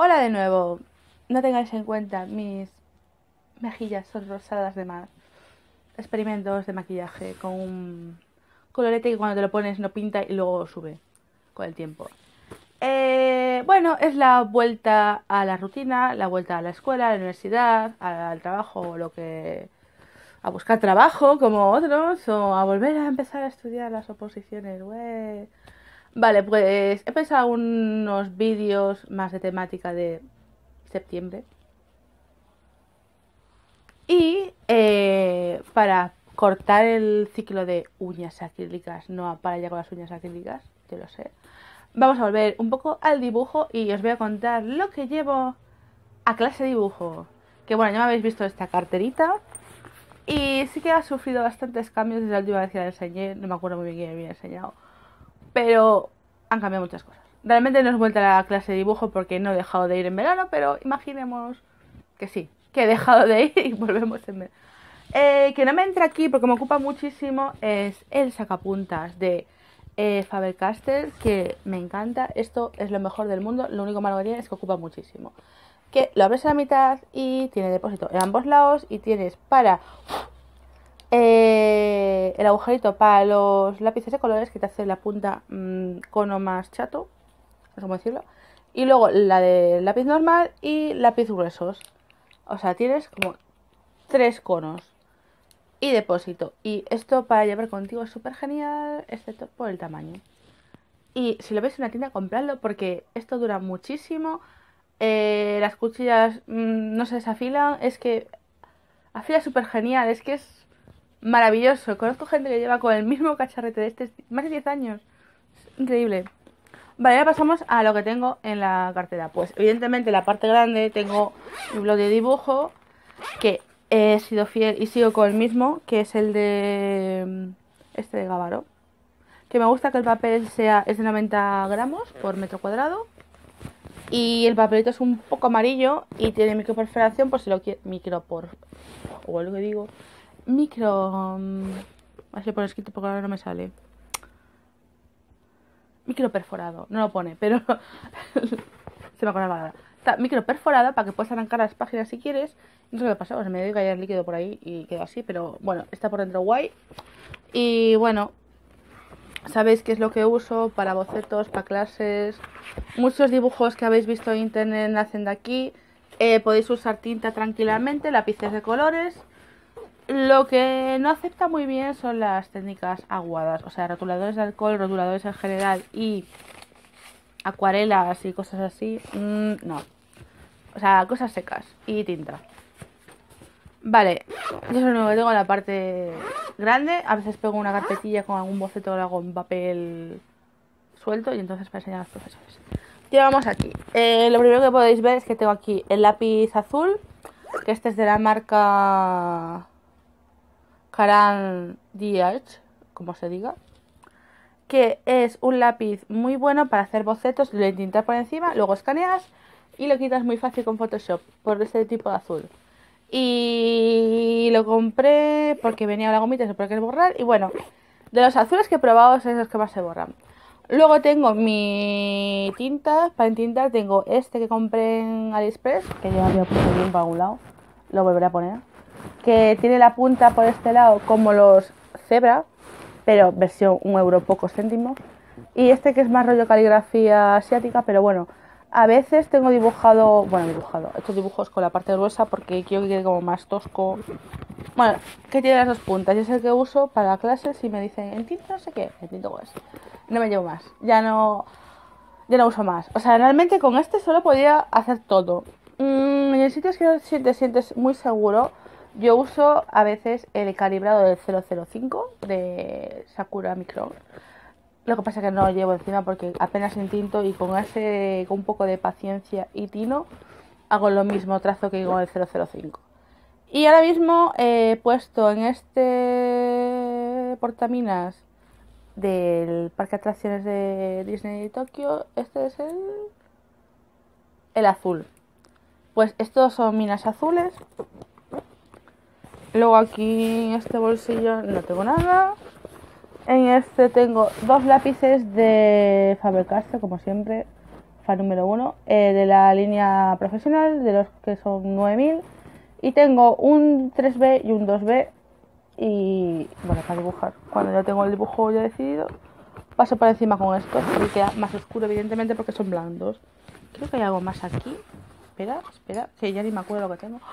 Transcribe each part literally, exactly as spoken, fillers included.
Hola de nuevo. No tengáis en cuenta mis mejillas son rosadas de más. Experimentos de maquillaje con un colorete que cuando te lo pones no pinta y luego sube con el tiempo. Eh, bueno, es la vuelta a la rutina, la vuelta a la escuela, a la universidad, al trabajo o lo que... a buscar trabajo como otros o a volver a empezar a estudiar las oposiciones. ¡Ué! Vale, pues he pensado unos vídeos más de temática de septiembre. Y eh, para cortar el ciclo de uñas acrílicas, no para ya con las uñas acrílicas, yo lo sé, vamos a volver un poco al dibujo y os voy a contar lo que llevo a clase de dibujo. Que bueno, ya me habéis visto esta carterita y sí que ha sufrido bastantes cambios desde la última vez que la enseñé, no me acuerdo muy bien quién me había enseñado, pero han cambiado muchas cosas. Realmente no es vuelta a la clase de dibujo porque no he dejado de ir en verano, pero imaginemos que sí, que he dejado de ir y volvemos en verano. Eh, que no me entra aquí porque me ocupa muchísimo es el sacapuntas de eh, Faber-Castell, que me encanta. Esto es lo mejor del mundo. Lo único malo que tiene es que ocupa muchísimo. Que lo abres a la mitad y tiene depósito en ambos lados y tienes para eh, el agujerito para los lápices de colores que te hace la punta mmm, cono más chato, no sé cómo decirlo. Y luego la de lápiz normal y lápiz gruesos. O sea, tienes como tres conos y depósito. Y esto para llevar contigo es súper genial, excepto por el tamaño. Y si lo ves en una tienda, compradlo porque esto dura muchísimo. Eh, las cuchillas mmm, no se desafilan. Es que afila súper genial. Es que es maravilloso. Conozco gente que lleva con el mismo cacharrete de este más de diez años. Es increíble. Vale, ahora pasamos a lo que tengo en la cartera. Pues evidentemente la parte grande tengo mi blog de dibujo, que he sido fiel y sigo con el mismo, que es el de este de Gavaro. Que me gusta que el papel sea es de noventa gramos por metro cuadrado. Y el papelito es un poco amarillo y tiene microperforación por si lo quiere. Micro por. O lo que digo. Micro. Um, a ver si lo pone escrito porque ahora no me sale. Micro perforado, no lo pone, pero se me acuerda la palabra. Está micro perforada para que puedas arrancar las páginas si quieres. No sé qué pasa, pues me dio que haya líquido por ahí y quedó así, pero bueno, está por dentro guay. Y bueno, sabéis qué es lo que uso para bocetos, para clases. Muchos dibujos que habéis visto en internet nacen de aquí. Eh, podéis usar tinta tranquilamente, lápices de colores. Lo que no acepta muy bien son las técnicas aguadas, o sea, rotuladores de alcohol, rotuladores en general y acuarelas y cosas así, mmm, no. O sea, cosas secas y tinta. Vale, yo es lo único que tengo en la parte grande. A veces pego una carpetilla con algún boceto o algo en papel suelto y entonces para enseñar a los profesores. Llevamos aquí. Eh, lo primero que podéis ver es que tengo aquí el lápiz azul, que este es de la marca Caran d'Arch, como se diga, que es un lápiz muy bueno para hacer bocetos, lo tintas por encima, luego escaneas y lo quitas muy fácil con Photoshop por este tipo de azul. Y lo compré porque venía la gomita, se puede querer borrar. Y bueno, de los azules que he probado, son los que más se borran. Luego tengo mi tinta para entintar. Tengo este que compré en AliExpress, que ya había puesto bien por algún lado. Lo volveré a poner. Que tiene la punta por este lado como los Zebra, pero versión un euro pocos céntimos. Y este que es más rollo caligrafía asiática, pero bueno, a veces tengo dibujado, bueno, dibujado, he hecho dibujos con la parte gruesa porque quiero que quede como más tosco. Bueno, que tiene las dos puntas y es el que uso para clases y me dicen, en tinta no sé qué, en tinta pues. No me llevo más, ya no, ya no uso más. O sea, realmente con este solo podía hacer todo. Mm, en el sitio es que te sientes muy seguro. Yo uso a veces el calibrado del cero cero cinco de Sakura Micron. Lo que pasa es que no lo llevo encima porque apenas entinto y con ese con un poco de paciencia y tino hago lo mismo trazo que con el cero cero cinco. Y ahora mismo he puesto en este portaminas del parque de atracciones de Disney de Tokio, este es el el azul. Pues estos son minas azules. Luego aquí en este bolsillo no tengo nada. En este tengo dos lápices de Faber-Castell, como siempre. fan número uno, eh, de la línea profesional, de los que son nueve mil. Y tengo un tres B y un dos B. Y bueno, para dibujar. Cuando ya tengo el dibujo ya decidido, paso por encima con esto. Y queda más oscuro, evidentemente, porque son blandos. Creo que hay algo más aquí. Espera, espera, que ya ni me acuerdo lo que tengo.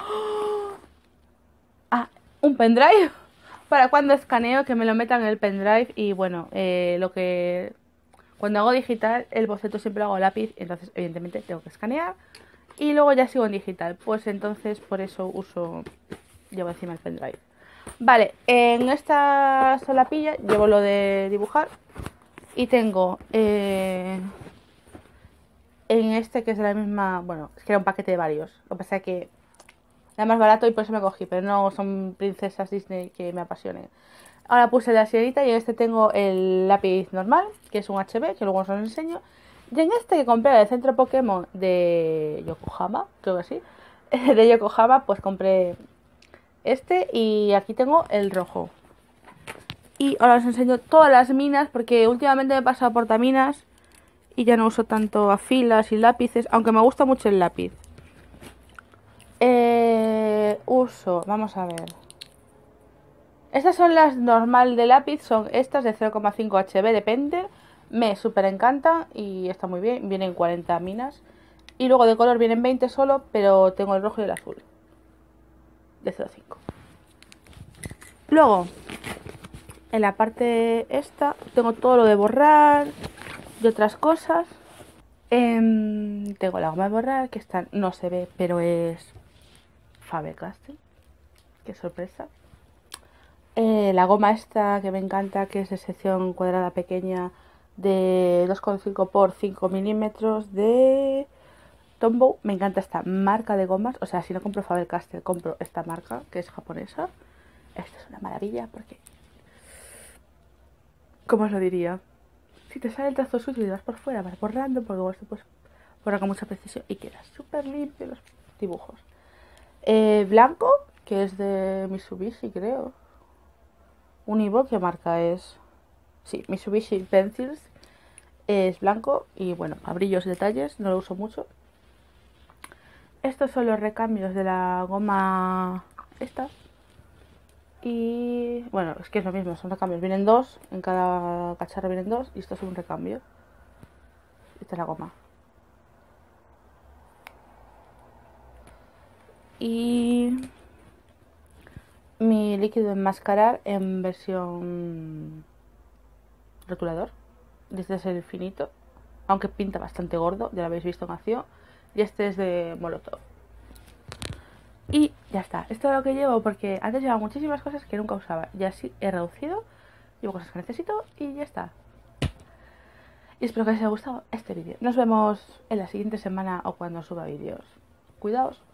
Ah, un pendrive. Para cuando escaneo, que me lo metan en el pendrive. Y bueno, eh, lo que... Cuando hago digital, el boceto siempre lo hago a lápiz. Entonces, evidentemente, tengo que escanear. Y luego ya sigo en digital. Pues entonces, por eso uso... Llevo encima el pendrive. Vale, en esta solapilla llevo lo de dibujar. Y tengo... Eh, en este que es de la misma... Bueno, es que era un paquete de varios. Lo que pasa es que era más barato y por eso me cogí. Pero no son princesas Disney que me apasionen. Ahora puse la sirenita y en este tengo el lápiz normal, que es un H B, que luego os lo enseño. Y en este que compré del centro Pokémon de Yokohama, creo que sí, de Yokohama, pues compré este y aquí tengo el rojo. Y ahora os enseño todas las minas, porque últimamente me he pasado por portaminas y ya no uso tanto afilas y lápices, aunque me gusta mucho el lápiz. Eh, uso, vamos a ver... Estas son las normal de lápiz, son estas de cero coma cinco H B, depende. Me súper encantan y está muy bien. Vienen cuarenta minas. Y luego de color vienen veinte solo, pero tengo el rojo y el azul. De cero coma cinco. Luego, en la parte esta, tengo todo lo de borrar y otras cosas. Eh, tengo la goma de borrar, que esta no se ve, pero es Faber-Castell. Qué sorpresa. Eh, la goma esta que me encanta, que es de sección cuadrada pequeña de dos coma cinco por cinco milímetros de Tombow. Me encanta esta marca de gomas. O sea, si no compro Faber-Castell, compro esta marca que es japonesa. Esta es una maravilla porque... ¿Cómo os lo diría? Si te sale el trazo sucio y lo das por fuera, vas borrando, porque vos te puedes borrar con mucha precisión y quedas súper limpio los dibujos. Eh, blanco, que es de Mitsubishi, creo. Univo, ¿qué marca es? Sí, Mitsubishi Pencils. Es blanco y bueno, a brillos y detalles, no lo uso mucho. Estos son los recambios de la goma esta. Y bueno, es que es lo mismo, son recambios. Vienen dos, en cada cacharro vienen dos y esto es un recambio. Esta es la goma. Y... mi líquido de enmascarar en versión rotulador. Este es el finito, aunque pinta bastante gordo, ya lo habéis visto en acción. Y este es de Molotov. Y ya está, esto es lo que llevo, porque antes llevaba muchísimas cosas que nunca usaba. Y así he reducido, llevo cosas que necesito y ya está. Y espero que os haya gustado este vídeo. Nos vemos en la siguiente semana o cuando suba vídeos. Cuidaos.